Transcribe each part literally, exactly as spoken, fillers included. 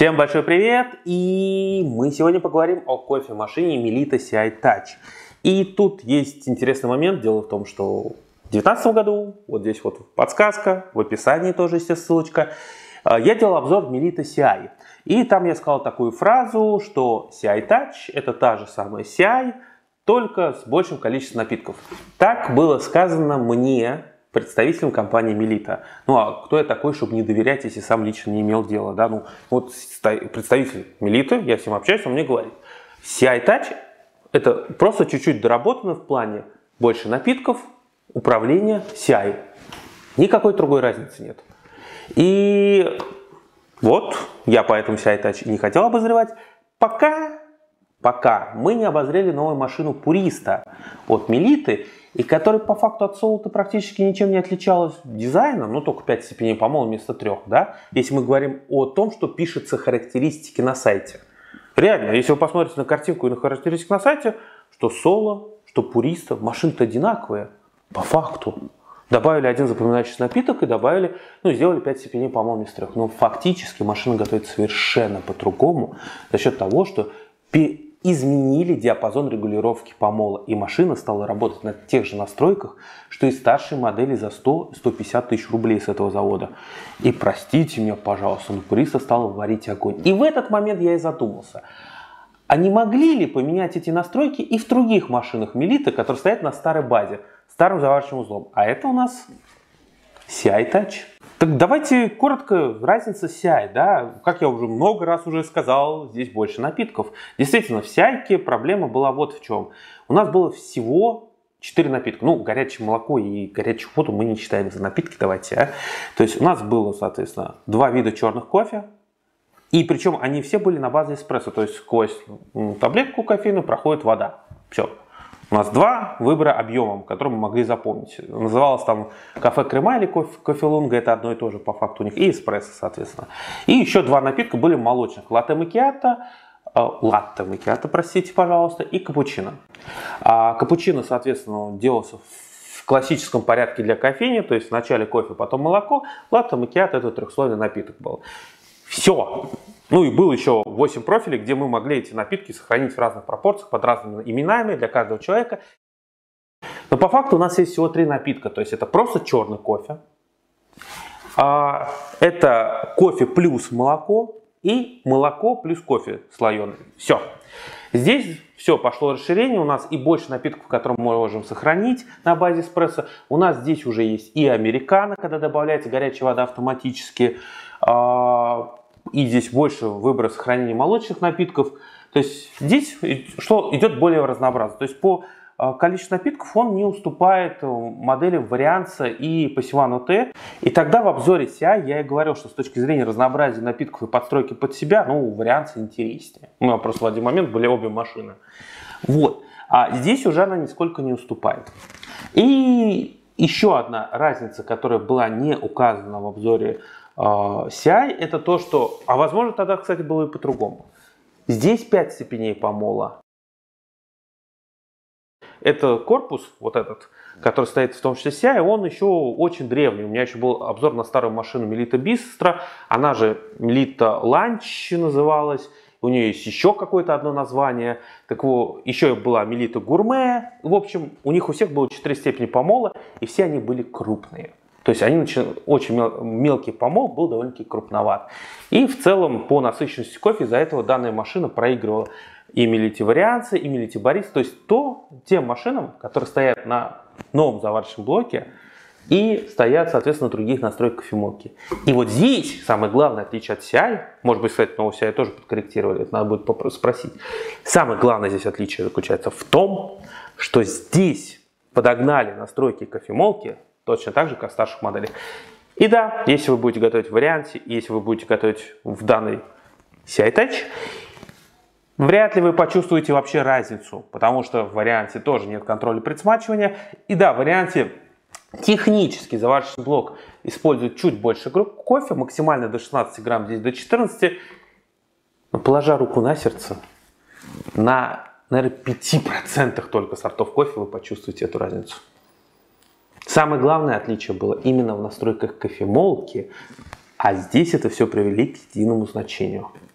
Всем большой привет! И мы сегодня поговорим о кофемашине Melita си ай Touch. И тут есть интересный момент. Дело в том, что в две тысячи девятнадцатом году, вот здесь вот подсказка, в описании тоже есть ссылочка, я делал обзор Melita си ай. И там я сказал такую фразу, что си ай Touch это та же самая си ай, только с большим количеством напитков. Так было сказано мне, представителем компании Melita. Ну а кто я такой, чтобы не доверять, если сам лично не имел дела, да? Ну вот представитель Melita, я с ним общаюсь, он мне говорит, си ай Touch это просто чуть-чуть доработано в плане больше напитков, управления си ай. Никакой другой разницы нет. И вот, я поэтому си ай Touch не хотел обозревать, пока, пока мы не обозрели новую машину Purista от Melita, и которая по факту от Solo практически ничем не отличалась дизайном, ну только пять степеней помола вместо трех, да, если мы говорим о том, что пишутся характеристики на сайте. Реально, если вы посмотрите на картинку и на характеристики на сайте, что Solo, что Purista, машины-то одинаковые, по факту. Добавили один запоминающийся напиток и добавили, ну, сделали пять степеней помола вместо трех. Но фактически машина готовится совершенно по-другому за счет того, что изменили диапазон регулировки помола, и машина стала работать на тех же настройках, что и старшие модели за сто — сто пятьдесят тысяч рублей с этого завода. И простите меня, пожалуйста, но Purista стала варить огонь. И в этот момент я и задумался, а не могли ли поменять эти настройки и в других машинах Melita, которые стоят на старой базе, старым заварочным узлом? А это у нас си ай Touch. Так давайте коротко, разница си ай, да, как я уже много раз уже сказал, здесь больше напитков. Действительно, в си ай проблема была вот в чем. У нас было всего четыре напитка. Ну, горячее молоко и горячую воду мы не считаем за напитки, давайте. А? То есть у нас было, соответственно, два вида черных кофе. И причем они все были на базе эспрессо. То есть сквозь таблетку кофейную проходит вода. Все. У нас два выбора объемом, которые мы могли запомнить. Называлось там кафе крема или кофе, кофе лунга, это одно и то же по факту у них, и эспрессо, соответственно. И еще два напитка были молочных, латте макиато, э, латте макиато, простите, пожалуйста, и капучино. А капучино, соответственно, делался в классическом порядке для кофейни, то есть вначале кофе, потом молоко, латте макиато это трехслойный напиток был. Все. Ну и было еще восемь профилей, где мы могли эти напитки сохранить в разных пропорциях, под разными именами для каждого человека. Но по факту у нас есть всего три напитка. То есть это просто черный кофе, это кофе плюс молоко и молоко плюс кофе слоеный. Все. Здесь все, пошло расширение, у нас и больше напитков, которые мы можем сохранить на базе эспрессо. У нас здесь уже есть и американо, когда добавляется горячая вода автоматически. И здесь больше выбора сохранения молочных напитков. То есть здесь что идет более разнообразно. То есть по количеству напитков он не уступает модели Varianza и Passivano T. И тогда в обзоре си ай я и говорил, что с точки зрения разнообразия напитков и подстройки под себя, ну, Varianza интереснее. У меня просто в один момент были обе машины. Вот. А здесь уже она нисколько не уступает. И еще одна разница, которая была не указана в обзоре си ай, это то, что, а возможно тогда, кстати, было и по-другому. Здесь пять степеней помола. Это корпус, вот этот, который стоит в том числе си ай, он еще очень древний. У меня еще был обзор на старую машину Melita Bistro, она же Melita Lunch называлась. У нее есть еще какое-то одно название. Так вот, еще была Melita Gourmet. В общем, у них у всех было четыре степени помола, и все они были крупные. То есть они очень мел, мелкий помол был довольно-таки крупноват. И в целом по насыщенности кофе из-за этого данная машина проигрывала и Melita Varianza, и Melita Barista. То есть то, тем машинам, которые стоят на новом заварочном блоке и стоят, соответственно, на других настройках кофемолки. И вот здесь самое главное отличие от си ай, может быть, кстати, новую си ай тоже подкорректировали, это надо будет спросить. Самое главное здесь отличие заключается в том, что здесь подогнали настройки кофемолки точно так же, как в старших моделях. И да, если вы будете готовить в варианте, если вы будете готовить в данной си ай Touch, вряд ли вы почувствуете вообще разницу, потому что в варианте тоже нет контроля предсмачивания. И да, в варианте технически заварочный блок использует чуть больше кофе, максимально до шестнадцати грамм, здесь до четырнадцати. Но положа руку на сердце, на, наверное, пяти процентах только сортов кофе вы почувствуете эту разницу. Самое главное отличие было именно в настройках кофемолки, а здесь это все привели к единому значению.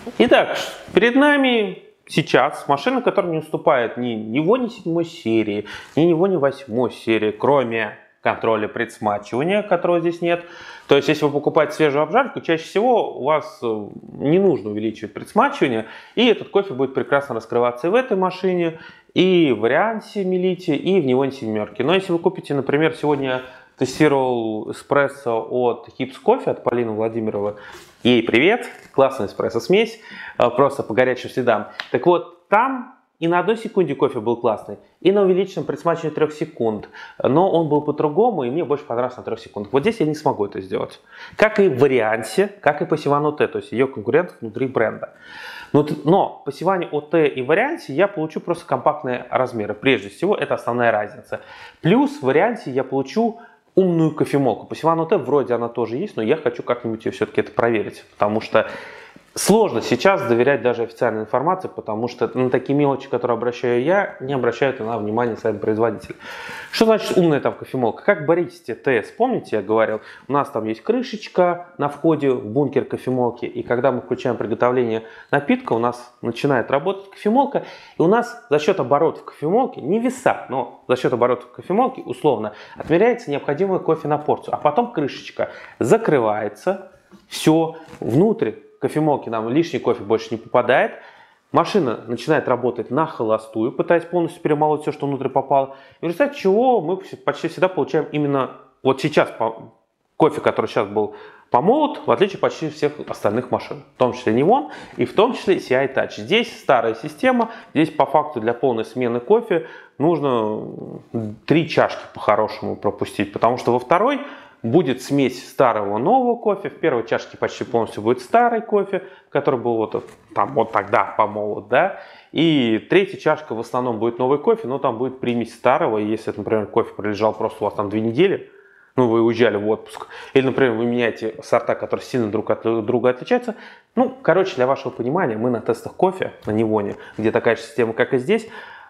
Итак, перед нами сейчас машина, которая не уступает ни него, ни седьмой серии, ни него, ни восьмой серии, кроме контроля предсмачивания, которого здесь нет. То есть, если вы покупаете свежую обжарку, чаще всего у вас не нужно увеличивать предсмачивание, и этот кофе будет прекрасно раскрываться и в этой машине, и в варианте Мелите, и в Нивоне семерке. Но если вы купите, например, сегодня я тестировал эспрессо от Hips Coffee, от Полины Владимировой. Ей привет, классная эспрессо-смесь, просто по горячим следам. Так вот, там и на одной секунде кофе был классный, и на увеличенном предсмачивании трех секунд. Но он был по-другому, и мне больше понравился на трех секундах. Вот здесь я не смогу это сделать. Как и в варианте, как и по Сиван ОТ, то есть ее конкурент внутри бренда. Но, но по Сиване ОТ и варианте я получу просто компактные размеры. Прежде всего, это основная разница. Плюс в варианте я получу умную кофемолку. По Сиван ОТ вроде она тоже есть, но я хочу как-нибудь ее все-таки это проверить, потому что сложно сейчас доверять даже официальной информации, потому что на такие мелочи, которые обращаю я, не обращают на внимание сами производители. Что значит умная там кофемолка? Как Баристе ТС, помните, я говорил, у нас там есть крышечка на входе в бункер кофемолки, и когда мы включаем приготовление напитка, у нас начинает работать кофемолка, и у нас за счет оборотов кофемолки, не веса, но за счет оборотов кофемолки условно отмеряется необходимый кофе на порцию, а потом крышечка закрывается, все, внутрь кофемолки нам лишний кофе больше не попадает. Машина начинает работать на холостую, пытаясь полностью перемолоть все, что внутрь попало. И в результате чего мы почти всегда получаем именно вот сейчас кофе, который сейчас был помолот, в отличие почти всех остальных машин. В том числе Nivon и в том числе си ай Touch. Здесь старая система, здесь по факту для полной смены кофе нужно три чашки по-хорошему пропустить, потому что во второй будет смесь старого и нового кофе. В первой чашке почти полностью будет старый кофе, который был вот, там, вот тогда помолот, да. И третья чашка в основном будет новый кофе, но там будет примесь старого. И если, например, кофе пролежал просто у вас там две недели, ну, вы уезжали в отпуск, или, например, вы меняете сорта, которые сильно друг от друга отличаются. Ну, короче, для вашего понимания, мы на тестах кофе на Нивоне, где такая же система, как и здесь,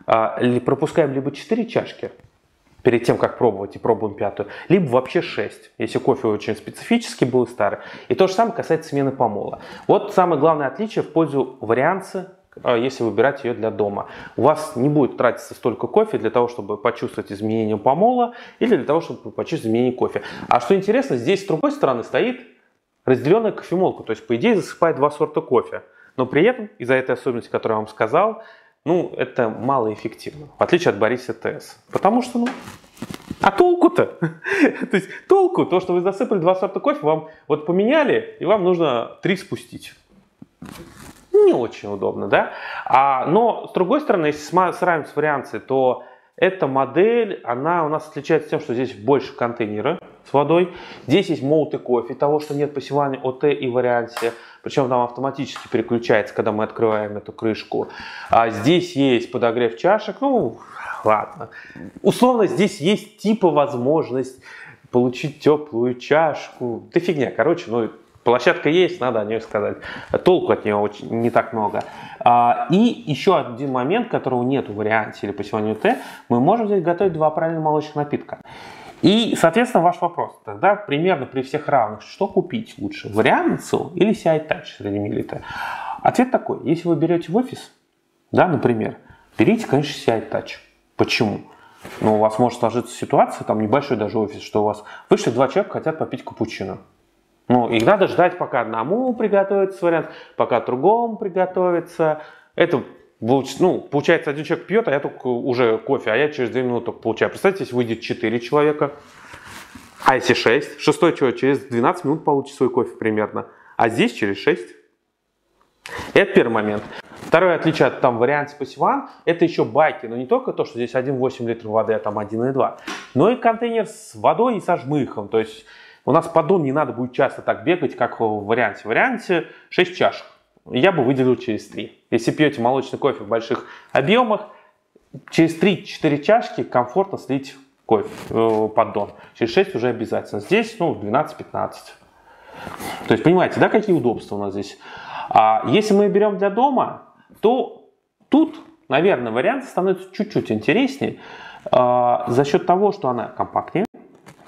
пропускаем либо четыре чашки перед тем, как пробовать, и пробуем пятую, либо вообще шесть, если кофе очень специфический был и старый. И то же самое касается смены помола. Вот самое главное отличие в пользу варианции, если выбирать ее для дома. У вас не будет тратиться столько кофе для того, чтобы почувствовать изменение помола, или для того, чтобы почувствовать изменение кофе. А что интересно, здесь с другой стороны стоит разделенная кофемолка, то есть по идее засыпает два сорта кофе. Но при этом, из-за этой особенности, которую я вам сказал, ну, это малоэффективно, в отличие от Баристе ТС. Потому что, ну, а толку-то? То есть толку, то, что вы засыпали два сорта кофе, вам вот поменяли, и вам нужно три спустить. Не очень удобно, да? А, но, с другой стороны, если сравнивать с варианцией, то эта модель, она у нас отличается тем, что здесь больше контейнера с водой. Здесь есть молотый кофе, того, что нет по Сиване ОТ и варианте. Причем там автоматически переключается, когда мы открываем эту крышку. А здесь есть подогрев чашек. Ну, ладно. Условно, здесь есть типа возможность получить теплую чашку. Да фигня, короче, ну, площадка есть, надо о ней сказать. Толку от нее очень, не так много. А, и еще один момент, которого нет в варианте или по Сиване ОТ, мы можем здесь готовить два правильных молочных напитка. И, соответственно, ваш вопрос. Тогда примерно при всех равных, что купить лучше? Варианцию или си ай Touch среди Мелиты? Ответ такой. Если вы берете в офис, да, например, берите, конечно, си ай Touch. Почему? Ну, у вас может сложиться ситуация, там небольшой даже офис, что у вас вышли два человека, хотят попить капучино. Ну, их надо ждать, пока одному приготовится вариант, пока другому приготовится. Это, ну, получается, один человек пьет, а я только уже кофе, а я через две минуты только получаю. Представьте, если выйдет четыре человека, а если шесть, шестой человек через двенадцать минут получит свой кофе примерно, а здесь через шесть. Это первый момент. Второе отличие от там варианта по Сиван, это еще байки, но не только то, что здесь один и восемь литров воды, а там один и два, но и контейнер с водой и со жмыхом, то есть у нас поддон не надо будет часто так бегать, как в варианте. В варианте шесть чашек. Я бы выделил через три. Если пьете молочный кофе в больших объемах, через три-четыре чашки комфортно слить кофе, э, поддон. Через шесть уже обязательно. Здесь ну, двенадцать-пятнадцать. То есть понимаете, да, какие удобства у нас здесь? А если мы берем для дома, то тут, наверное, вариант становится чуть-чуть интереснее э, за счет того, что она компактнее.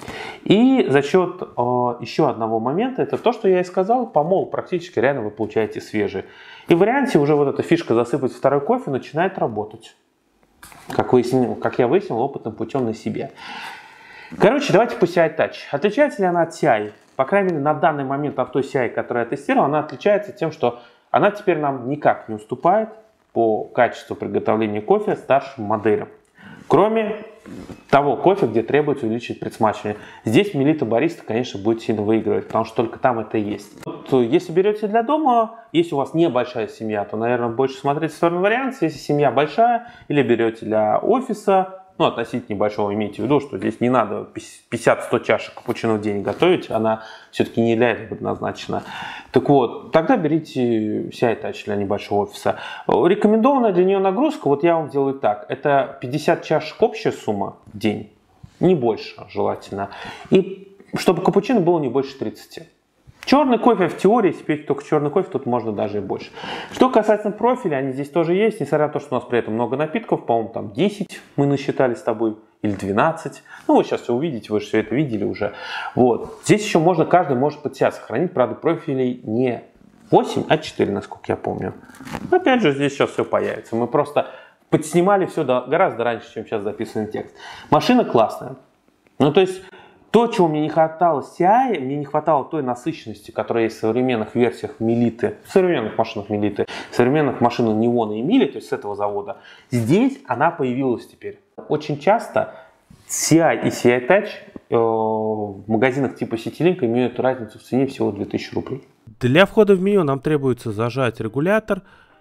И за счет э, еще одного момента, это то, что я и сказал, помол практически реально вы получаете свежий. И в варианте уже вот эта фишка засыпать второй кофе начинает работать. Как, выяснил, как я выяснил опытным путем на себе. Короче, давайте по си ай Touch. Отличается ли она от си ай? По крайней мере, на данный момент от той си ай, которую я тестировал, она отличается тем, что она теперь нам никак не уступает по качеству приготовления кофе старшим моделям. Кроме того кофе, где требуется увеличить предсмачивание. Здесь Мелита Бариста, конечно, будет сильно выигрывать, потому что только там это и есть. Вот, если берете для дома, если у вас небольшая семья, то, наверное, больше смотреть в сторону варианта. Если семья большая, или берете для офиса, ну, относительно небольшого, имейте в виду, что здесь не надо пятьдесят-сто чашек капучино в день готовить, она все-таки не для этого предназначена. Так вот, тогда берите си ай Touch для небольшого офиса. Рекомендованная для нее нагрузка, вот я вам делаю так, это пятьдесят чашек общая сумма в день, не больше желательно, и чтобы капучино было не больше тридцати. Черный кофе в теории, если пить только черный кофе, тут можно даже и больше. Что касается профиля, они здесь тоже есть, несмотря на то, что у нас при этом много напитков, по-моему, там десять мы насчитали с тобой, или двенадцать. Ну, вы сейчас все увидите, вы же все это видели уже. Вот. Здесь еще можно, каждый может под себя сохранить, правда, профилей не восемь, а четыре, насколько я помню. Опять же, здесь сейчас все появится. Мы просто подснимали все гораздо раньше, чем сейчас записанный текст. Машина классная. Ну, то есть... То, чего мне не хватало в си ай, мне не хватало той насыщенности, которая есть в современных версиях Мелиты, в современных машинах Мелиты, в современных машинах Неона и Мили, то есть с этого завода. Здесь она появилась теперь. Очень часто си ай и си ай Touch э, в магазинах типа CityLink имеют разницу в цене всего две тысячи рублей. Для входа в меню нам требуется зажать регулятор,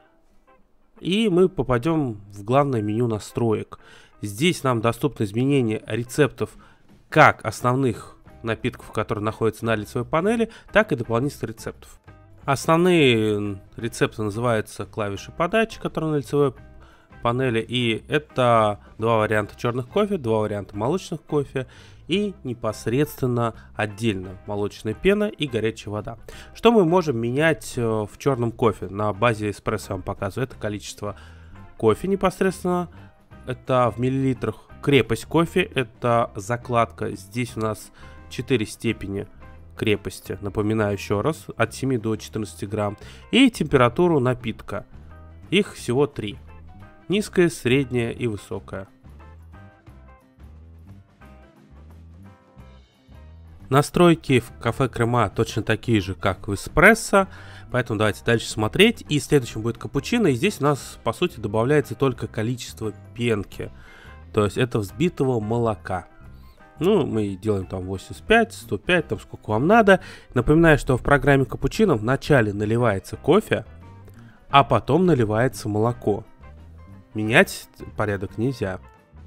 и мы попадем в главное меню настроек. Здесь нам доступно изменение рецептов как основных напитков, которые находятся на лицевой панели, так и дополнительных рецептов. Основные рецепты называются клавиши подачи, которые на лицевой панели, и это два варианта черных кофе, два варианта молочных кофе и непосредственно отдельно молочная пена и горячая вода. Что мы можем менять в черном кофе? На базе эспрессо я вам показываю. Это количество кофе непосредственно, это в миллилитрах. Крепость кофе, это закладка. Здесь у нас четыре степени крепости. Напоминаю еще раз, от семи до четырнадцати грамм. И температуру напитка. Их всего три. Низкая, средняя и высокая. Настройки в кафе Крема точно такие же, как в эспрессо. Поэтому давайте дальше смотреть. И следующим будет капучино. И здесь у нас, по сути, добавляется только количество пенки. То есть это взбитого молока. Ну, мы делаем там восемьдесят пять, сто пять, там сколько вам надо. Напоминаю, что в программе капучино вначале наливается кофе, а потом наливается молоко. Менять порядок нельзя.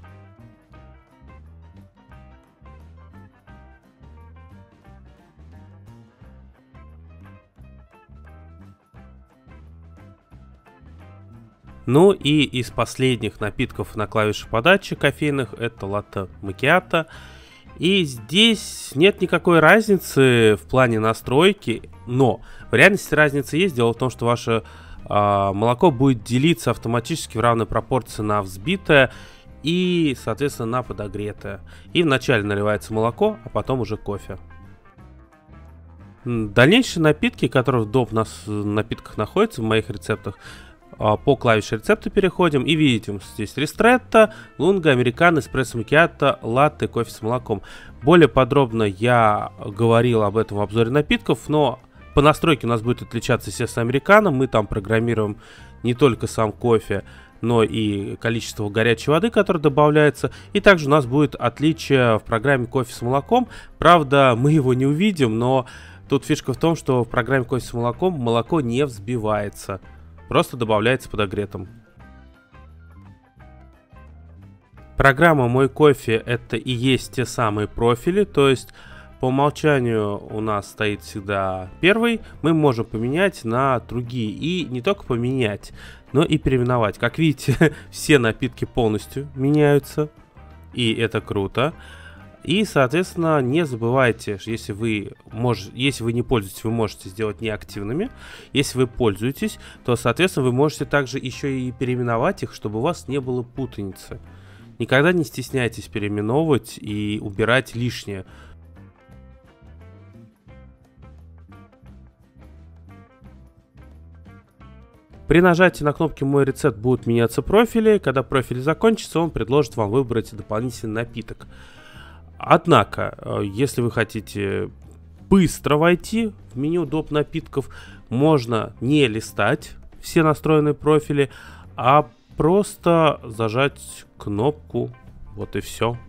Ну и из последних напитков на клавише подачи кофейных это латте макиато. И здесь нет никакой разницы в плане настройки, но в реальности разница есть. Дело в том, что ваше э, молоко будет делиться автоматически в равной пропорции на взбитое и, соответственно, на подогретое. И вначале наливается молоко, а потом уже кофе. Дальнейшие напитки, которые в доп. Нас напитках находятся в моих рецептах, по клавише рецепта переходим и видим здесь ристретто, лунго, американо, эспрессо макиато, латте, кофе с молоком. Более подробно я говорил об этом в обзоре напитков, но по настройке у нас будет отличаться, естественно, американо. Мы там программируем не только сам кофе, но и количество горячей воды, которое добавляется. И также у нас будет отличие в программе кофе с молоком. Правда, мы его не увидим, но тут фишка в том, что в программе кофе с молоком молоко не взбивается. Просто добавляется подогретым. Программа «Мой кофе» — это и есть те самые профили, то есть по умолчанию у нас стоит всегда первый, мы можем поменять на другие. И не только поменять, но и переименовать. Как видите, все напитки полностью меняются, и это круто. И, соответственно, не забывайте, если вы, мож... если вы не пользуетесь, вы можете сделать неактивными. Если вы пользуетесь, то, соответственно, вы можете также еще и переименовать их, чтобы у вас не было путаницы. Никогда не стесняйтесь переименовывать и убирать лишнее. При нажатии на кнопки «Мой рецепт» будут меняться профили. Когда профиль закончится, он предложит вам выбрать дополнительный напиток. Однако, если вы хотите быстро войти в меню доп. Напитков, можно не листать все настроенные профили, а просто зажать кнопку. Вот и все.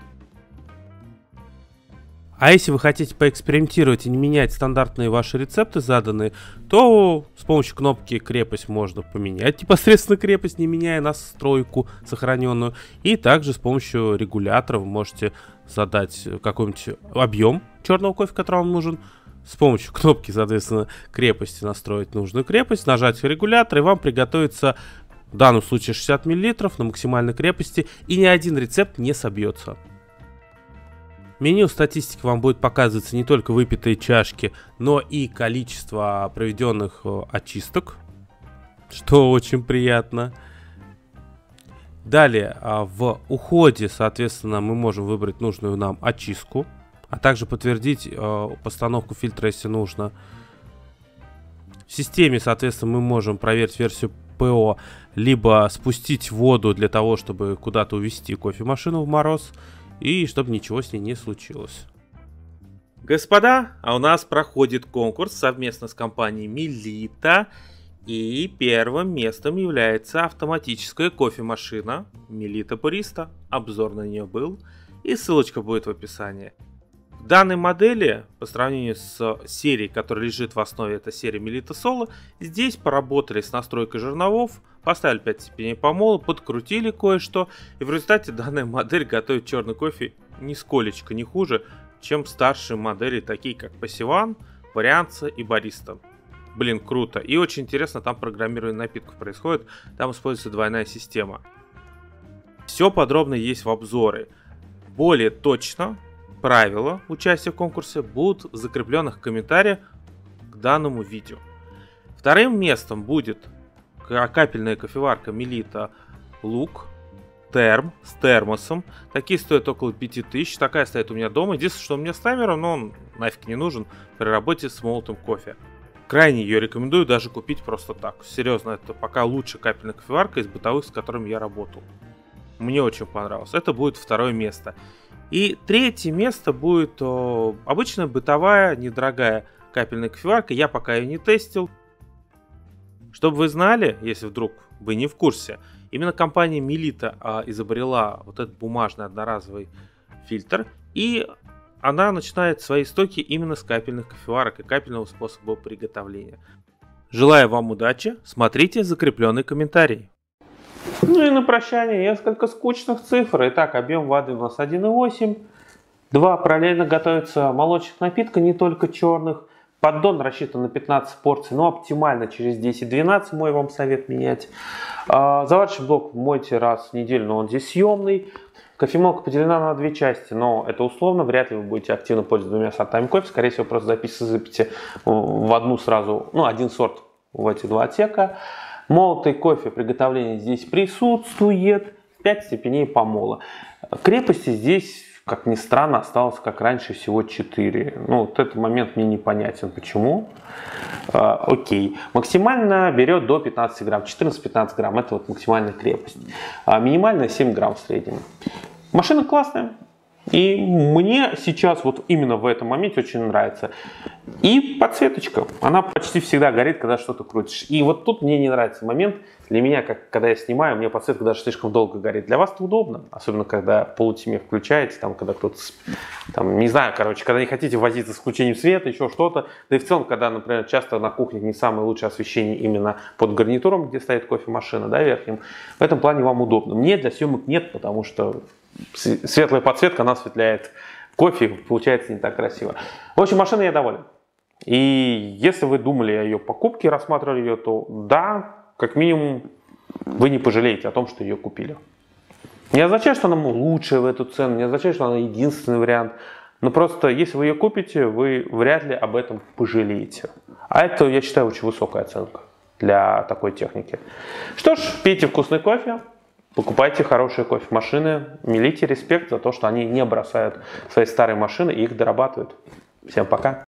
А если вы хотите поэкспериментировать и не менять стандартные ваши рецепты заданные, то с помощью кнопки «Крепость» можно поменять непосредственно крепость, не меняя настройку сохраненную. И также с помощью регулятора вы можете задать какой-нибудь объем черного кофе, который вам нужен. С помощью кнопки, соответственно, крепости настроить нужную крепость, нажать регулятор, и вам приготовится в данном случае шестьдесят миллилитров на максимальной крепости, и ни один рецепт не собьется. Меню статистики вам будет показываться не только выпитые чашки, но и количество проведенных очисток, что очень приятно. Далее, в уходе, соответственно, мы можем выбрать нужную нам очистку, а также подтвердить постановку фильтра, если нужно. В системе, соответственно, мы можем проверить версию ПО, либо спустить воду для того, чтобы куда-то увезти кофемашину в мороз, и чтобы ничего с ней не случилось. Господа, а у нас проходит конкурс совместно с компанией Мелита. И первым местом является автоматическая кофемашина Мелита Бариста. Обзор на нее был, и ссылочка будет в описании. В данной модели, по сравнению с серией, которая лежит в основе, это серия Мелита Соло, здесь поработали с настройкой жерновов, поставили пять степеней помола, подкрутили кое-что, и в результате данная модель готовит черный кофе нисколечко не хуже, чем старшие модели, такие как Пассиван, Варианца и Бариста. Блин, круто. И очень интересно, там программирование напитков происходит, там используется двойная система. Все подробно есть в обзоре. Более точно правила участия в конкурсе будут в закрепленных комментариях к данному видео. Вторым местом будет капельная кофеварка Мелита Лук Терм с термосом. Такие стоят около пяти тысяч. Такая стоит у меня дома. Единственное, что у меня с таймером, но он нафиг не нужен при работе с молотым кофе. Крайне ее рекомендую даже купить просто так. Серьезно, это пока лучшая капельная кофеварка из бытовых, с которыми я работал. Мне очень понравилось. Это будет второе место. И третье место будет о, обычная бытовая, недорогая капельная кофеварка. Я пока ее не тестил. Чтобы вы знали, если вдруг вы не в курсе, именно компания Мелита а, изобрела вот этот бумажный одноразовый фильтр. И она начинает свои истоки именно с капельных кофеварок и капельного способа приготовления. Желаю вам удачи, смотрите закрепленный комментарий. Ну и на прощание несколько скучных цифр. Итак, объем воды у нас один и восемь. Два параллельно готовится молочных напитка, не только черных. Поддон рассчитан на пятнадцать порций, но оптимально через десять-двенадцать, мой вам совет менять. Заварочный блок мойте раз в неделю, но он здесь съемный. Кофемолка поделена на две части, но это условно, вряд ли вы будете активно пользоваться двумя сортами кофе. Скорее всего, просто записывайте в одну сразу, ну, один сорт в эти два отсека. Молотый кофе, приготовление здесь присутствует, пять степеней помола. Крепости здесь, как ни странно, осталось, как раньше, всего четыре. Ну, вот этот момент мне непонятен, почему. А, окей. Максимально берет до пятнадцати грамм, четырнадцать-пятнадцать грамм, это вот максимальная крепость. А минимальная семь грамм в среднем. Машина классная. И мне сейчас вот именно в этом моменте очень нравится. И подсветочка, она почти всегда горит, когда что-то крутишь. И вот тут мне не нравится момент, для меня, как когда я снимаю, мне подсветка даже слишком долго горит. Для вас это удобно, особенно когда в полутьме включаете, там, когда кто-то, там, не знаю, короче, когда не хотите возиться с включением света, еще что-то. Да и в целом, когда, например, часто на кухне не самое лучшее освещение именно под гарнитуром, где стоит кофемашина, да, верхним, в этом плане вам удобно. Мне для съемок нет, потому что светлая подсветка, она осветляет кофе, получается не так красиво. В общем, машина я доволен. И если вы думали о ее покупке, рассматривали ее, то да, как минимум вы не пожалеете о том, что ее купили. Не означает, что она лучшая в эту цену, не означает, что она единственный вариант. Но просто, если вы ее купите, вы вряд ли об этом пожалеете. А это, я считаю, очень высокая оценка для такой техники. Что ж, пейте вкусный кофе. Покупайте хорошие кофемашины. Мелите респект за то, что они не бросают свои старые машины и их дорабатывают. Всем пока.